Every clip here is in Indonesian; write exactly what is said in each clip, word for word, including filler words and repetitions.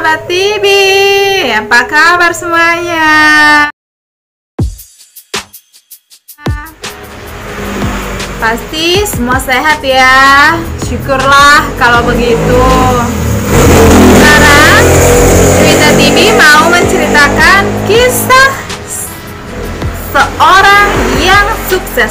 Sahabat T V, apa kabar semuanya? Pasti semua sehat ya. Syukurlah kalau begitu. Sekarang Cerita T V mau menceritakan kisah seorang yang sukses.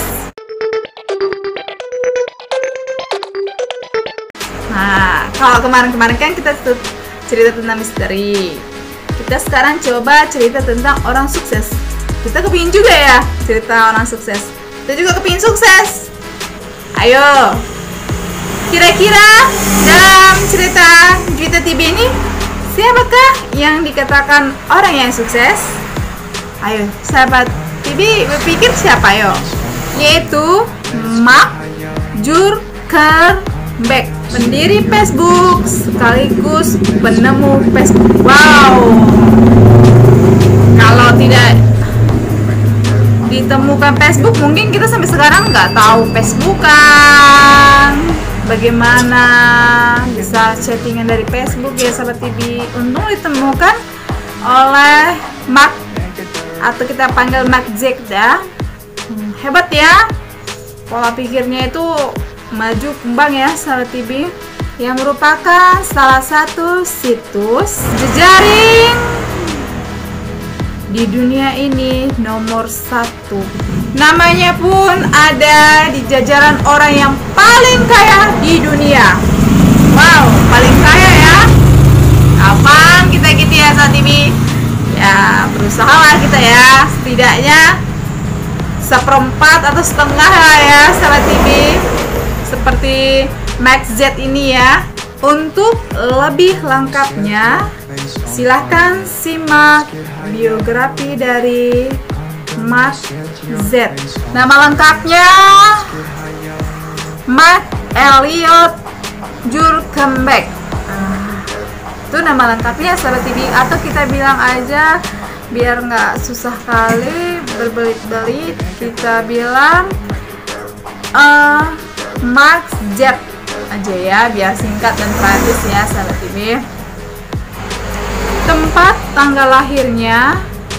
Nah, kalau kemarin-kemarin kan kita cerita tentang misteri. Kita sekarang coba cerita tentang orang sukses. Kita kepingin juga ya cerita orang sukses. Kita juga kepingin sukses. Ayo, kira-kira dalam cerita Cerita T V ini siapakah yang dikatakan orang yang sukses? Ayo, sahabat T V berpikir siapa yo? Yaitu Mark Zuckerberg, pendiri Facebook sekaligus penemu Facebook. Wow, kalau tidak ditemukan Facebook, mungkin kita sampai sekarang nggak tahu Facebookan, bagaimana bisa chattingan dari Facebook ya sahabat T V. Untung ditemukan oleh Mark, atau kita panggil Mark Zuckerberg ya. Hmm, hebat ya, pola pikirnya itu maju kembang ya sahabat T V, yang merupakan salah satu situs jejaring di dunia ini nomor satu. Namanya pun ada di jajaran orang yang paling kaya di dunia. Wow, paling kaya ya. Kapan kita gitu ya sahabat T V? Ya berusaha lah kita ya, setidaknya seperempat atau setengah lah ya sahabat T V, seperti Max Z ini ya. Untuk lebih lengkapnya silahkan simak biografi dari Mark Z. Nama lengkapnya Mark Elliot Zuckerberg. Itu nama lengkapnya sahabat T V, atau kita bilang aja biar nggak susah kali berbelit-belit, kita bilang uh, Mark Z aja ya, biar singkat dan praktis ya sahabat T V. Tempat tanggal lahirnya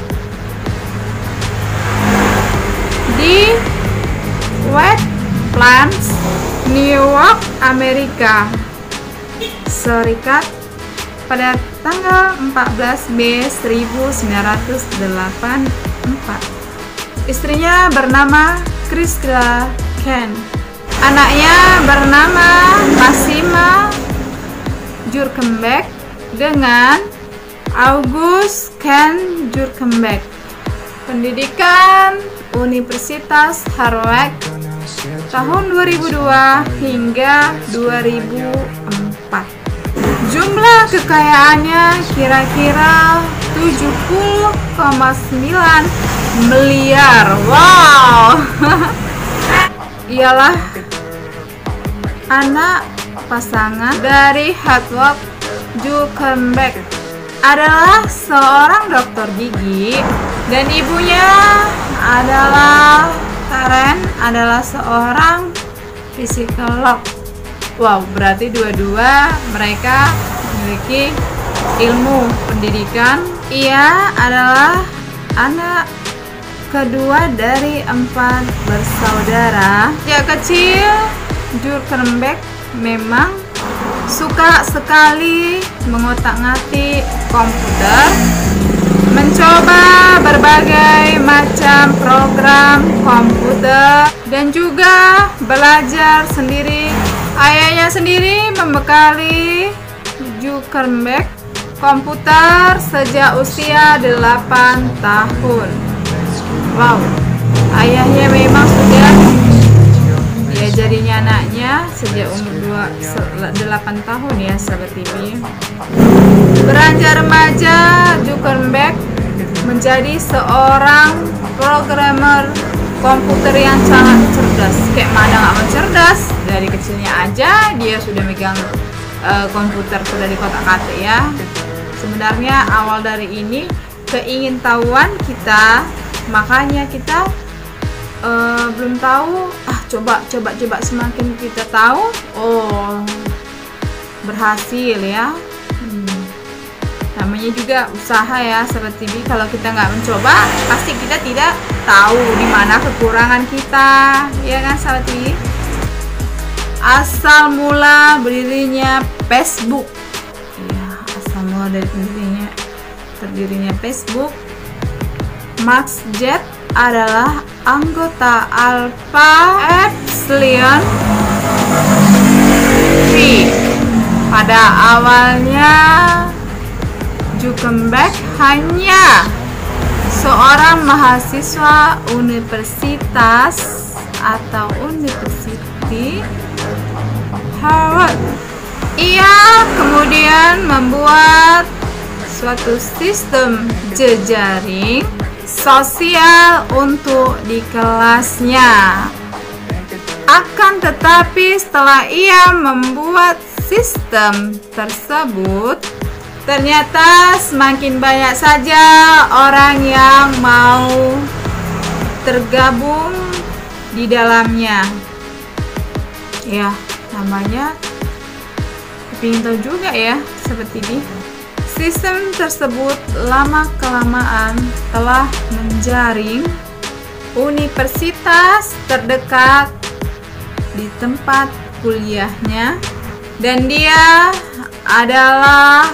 di White Plains, New York, Amerika Serikat pada tanggal empat belas Mei seribu sembilan ratus delapan puluh empat. Istrinya bernama Christa Ken. Anaknya bernama Maxima Zuckerberg dengan August Ken Zuckerberg. Pendidikan Universitas Harvard tahun dua ribu dua hingga dua ribu empat. Jumlah kekayaannya kira-kira tujuh puluh koma sembilan miliar. Wow. Ialah anak pasangan dari Howard Zuckerberg, adalah seorang dokter gigi, dan ibunya adalah Karen, adalah seorang psikolog. Wow, berarti dua-dua mereka memiliki ilmu pendidikan. Ia adalah anak kedua dari empat bersaudara. Sejak kecil, Zuckerberg memang suka sekali mengotak-ngatik komputer, mencoba berbagai macam program komputer, dan juga belajar sendiri. Ayahnya sendiri membekali Zuckerberg komputer sejak usia delapan tahun. Wow, ayahnya memang sudah diajarinya anaknya sejak umur delapan tahun ya sahabat T V. Beranjak remaja, Zuckerberg menjadi seorang programmer komputer yang sangat cerdas. Kayak mana nggak mau cerdas? Dari kecilnya aja dia sudah megang uh, komputer, sudah di kotak-katik ya. Sebenarnya awal dari ini keingintahuan kita, makanya kita uh, belum tahu. Ah, coba coba coba semakin kita tahu, oh berhasil ya. Hmm. Namanya juga usaha ya Sahabat T V. Kalau kita nggak mencoba, pasti kita tidak tahu di mana kekurangan kita, ya kan Sahabat T V. Asal mula berdirinya Facebook, ya, asal mula dari berdirinya terdirinya Facebook, Max Z adalah anggota Alpha Epsilon Phi. Pada awalnya Zuckerberg hanya seorang mahasiswa universitas atau University Harvard. Ia kemudian membuat suatu sistem jejaring sosial untuk di kelasnya. Akan tetapi setelah ia membuat sistem tersebut, ternyata semakin banyak saja orang yang mau tergabung di dalamnya. Ya, namanya ingin tahu juga ya Sahabat T V. Sistem tersebut lama-kelamaan telah menjaring universitas terdekat di tempat kuliahnya, dan dia adalah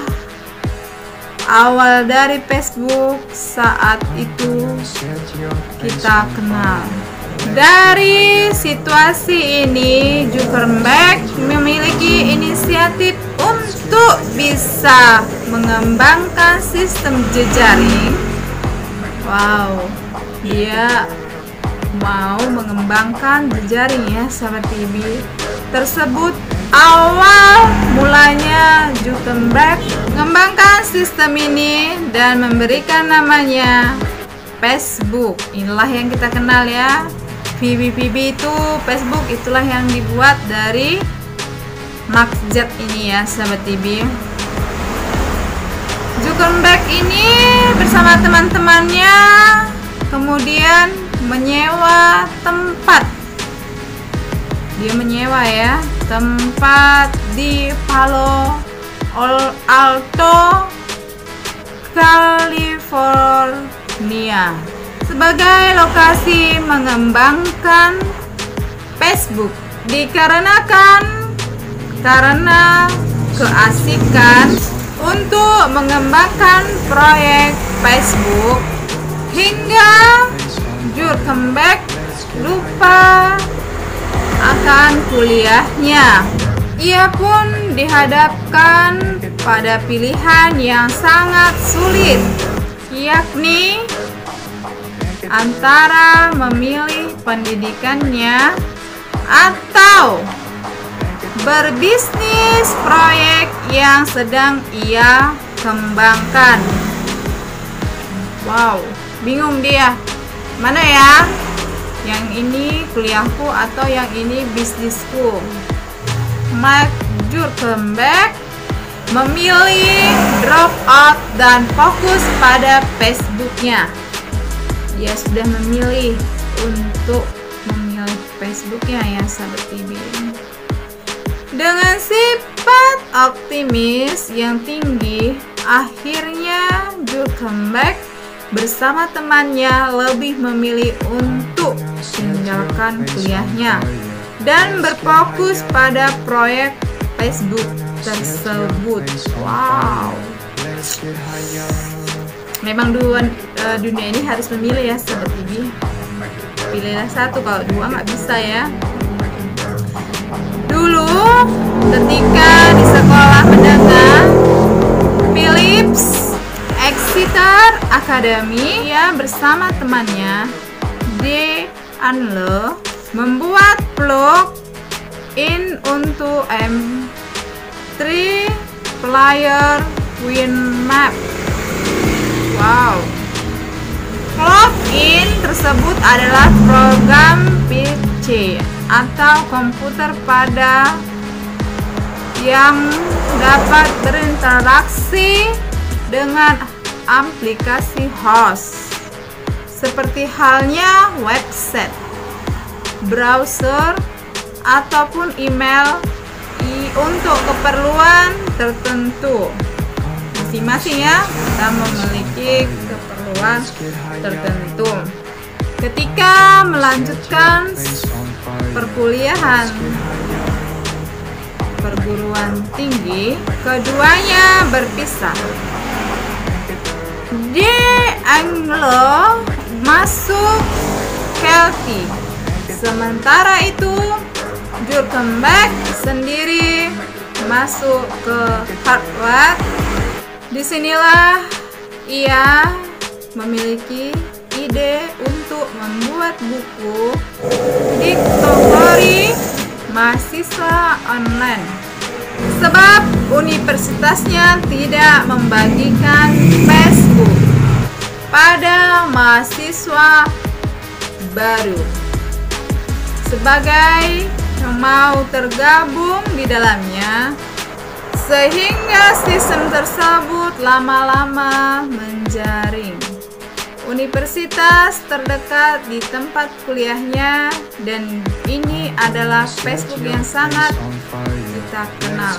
awal dari Facebook saat itu kita kenal. Dari situasi ini, Zuckerberg memiliki inisiatif untuk bisa mengembangkan sistem jejaring. Wow, dia mau mengembangkan jejaring ya Sahabat T V tersebut. Awal mulanya Zuckerberg mengembangkan sistem ini dan memberikan namanya Facebook. Inilah yang kita kenal ya, V B V B itu Facebook, itulah yang dibuat dari Max Z ini ya Sahabat T V. Zuckerberg ini bersama teman-temannya kemudian menyewa tempat. Dia menyewa ya tempat di Palo Alto, California sebagai lokasi mengembangkan Facebook. Dikarenakan karena keasikan untuk mengembangkan proyek Facebook, hingga Zuckerberg lupa akan kuliahnya. Ia pun dihadapkan pada pilihan yang sangat sulit, yakni antara memilih pendidikannya atau berbisnis proyek yang sedang ia kembangkan. Wow, bingung dia. Mana ya? Yang ini kuliahku atau yang ini bisnisku? Mark Zuckerberg memilih drop out dan fokus pada Facebooknya. Dia sudah memilih untuk memilih Facebooknya ya Sahabat T V. Dengan sifat optimis yang tinggi, akhirnya Zuckerberg bersama temannya lebih memilih untuk meninggalkan kuliahnya dan berfokus pada proyek Facebook tersebut. Wow, memang dua, uh, dunia ini harus memilih ya Sahabat T V. Pilihlah satu, kalau dua nggak bisa ya. Dulu ketika di sekolah menengah Phillips Exeter Academy, ia bersama temannya D. Anlo membuat plug in untuk M tiga Player WinMap. Wow, plug-in tersebut adalah program P C atau komputer pada yang dapat berinteraksi dengan aplikasi host, seperti halnya website, browser, ataupun email untuk keperluan tertentu. masing-masing ya, kita memiliki keperluan tertentu. Ketika melanjutkan perkuliahan perguruan tinggi, keduanya berpisah. Di Anglo masuk Kelty, sementara itu Jurkenbeck sendiri masuk ke Harvard. Disinilah ia memiliki ide untuk membuat buku diktotori mahasiswa online, sebab universitasnya tidak membagikan Facebook pada mahasiswa baru sebagai yang mau tergabung di dalamnya, sehingga sistem tersebut lama-lama menjaring. Universitas terdekat di tempat kuliahnya, dan ini adalah Facebook yang sangat kita kenal.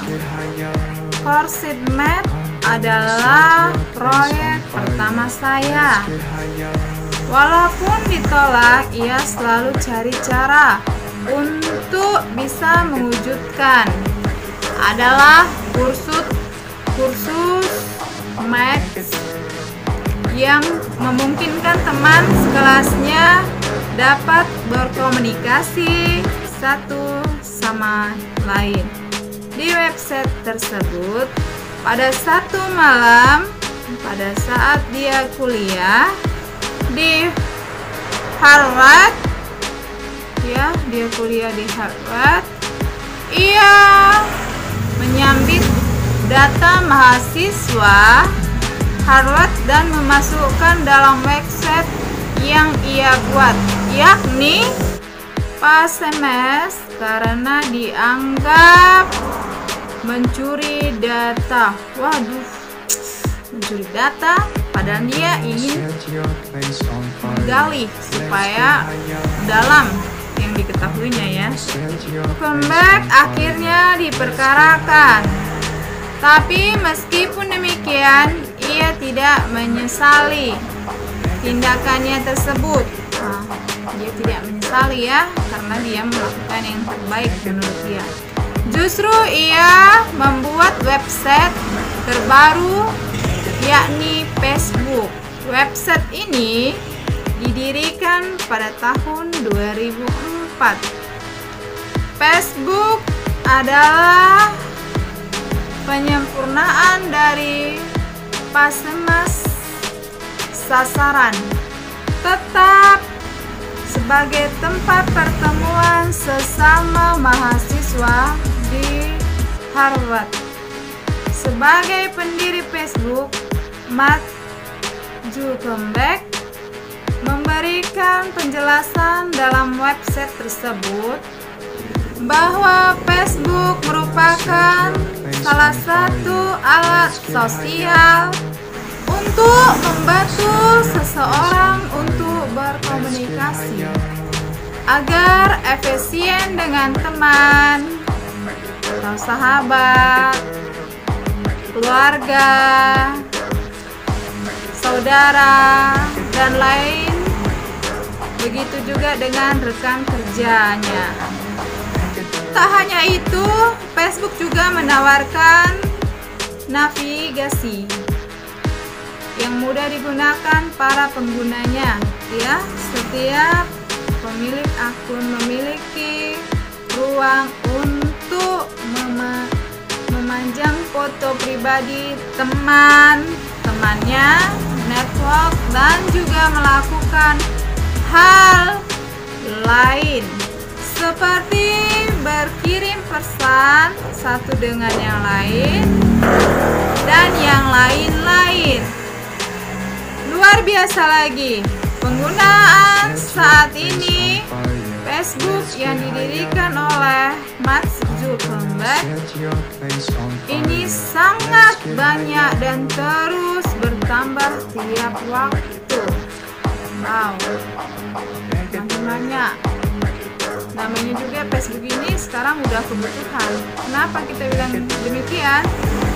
CourseMate adalah proyek pertama saya. Walaupun ditolak, ia selalu cari cara untuk bisa mewujudkan. Adalah kursus kursus Math yang memungkinkan teman sekelasnya dapat berkomunikasi satu sama lain. Di website tersebut, pada satu malam, pada saat dia kuliah di Harvard, ya, dia kuliah di Harvard, ia menyambit data mahasiswa Harvard dan memasukkan dalam website yang ia buat, yakni P S M S, karena dianggap mencuri data. Waduh, mencuri data, padahal dia ingin menggali supaya dalam yang diketahuinya ya. Jurkenbeck akhirnya diperkarakan, tapi meskipun demikian ia tidak menyesali tindakannya tersebut. Nah, dia tidak menyesali ya, karena dia melakukan yang terbaik menurut dia. Justru ia membuat website terbaru, yakni Facebook. Website ini didirikan pada tahun dua ribu empat. Facebook adalah penyempurnaan dari Pasemas sasaran, tetap sebagai tempat pertemuan sesama mahasiswa di Harvard. Sebagai pendiri Facebook, Mark Zuckerberg memberikan penjelasan dalam website tersebut bahwa Facebook merupakan salah satu alat sosial untuk membantu seseorang untuk berkomunikasi agar efisien dengan teman atau sahabat, keluarga, saudara, dan lain. Begitu juga dengan rekan kerjanya. Tak hanya itu, Facebook juga menawarkan navigasi yang mudah digunakan para penggunanya. Ya, setiap pemilik akun memiliki ruang untuk mem memanjang foto pribadi teman-temannya, network, dan juga melakukan hal lain seperti berkirim pesan satu dengan yang lain dan yang lain-lain. Luar biasa lagi, penggunaan saat ini Facebook yang didirikan oleh Mark Zuckerberg ini sangat banyak dan terus bertambah tiap waktu. Wow, makin banyak. Namanya juga Facebook ini sekarang udah kebutuhan. Kenapa kita bilang demikian?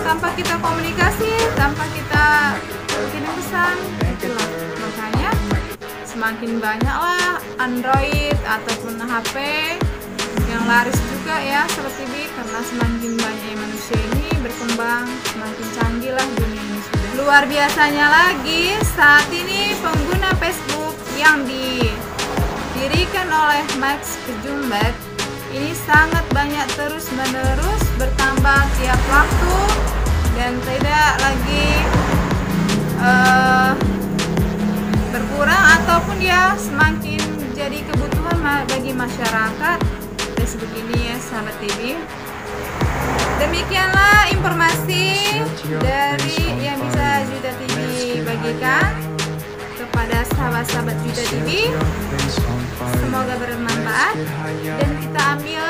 tanpa kita komunikasi, tanpa kita kirim pesan, itulah makanya semakin banyaklah Android ataupun H P yang laris juga ya Sobat T V, karena semakin banyak manusia ini berkembang, semakin canggih lah dunia ini sudah. Luar biasanya lagi saat ini pengguna Facebook yang didirikan oleh Mark Zuckerberg ini sangat banyak, terus menerus bertambah tiap waktu dan tidak lagi uh, berkurang ataupun dia semakin jadi kebutuhan bagi masyarakat Facebook ini ya Sahabat T V. Demikianlah informasi dari yang bisa Juwita T V bagikan kepada sahabat-sahabat Juwita T V. Semoga bermanfaat dan kita ambil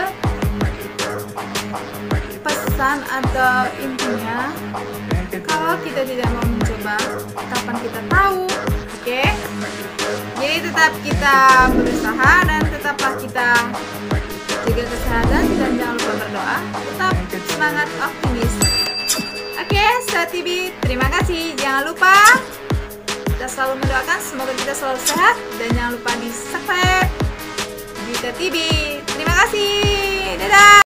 pesan atau intinya, kalau kita tidak mau mencoba, kapan kita tahu? Oke, okay? Jadi tetap kita berusaha dan tetaplah kita jaga kesehatan dan jangan lupa berdoa, tetap semangat optimis. Oke, okay, Sahabat T V, terima kasih. Jangan lupa kita selalu mendoakan semoga kita selalu sehat dan jangan lupa di subscribe Juwita T V. Terima kasih, dadah.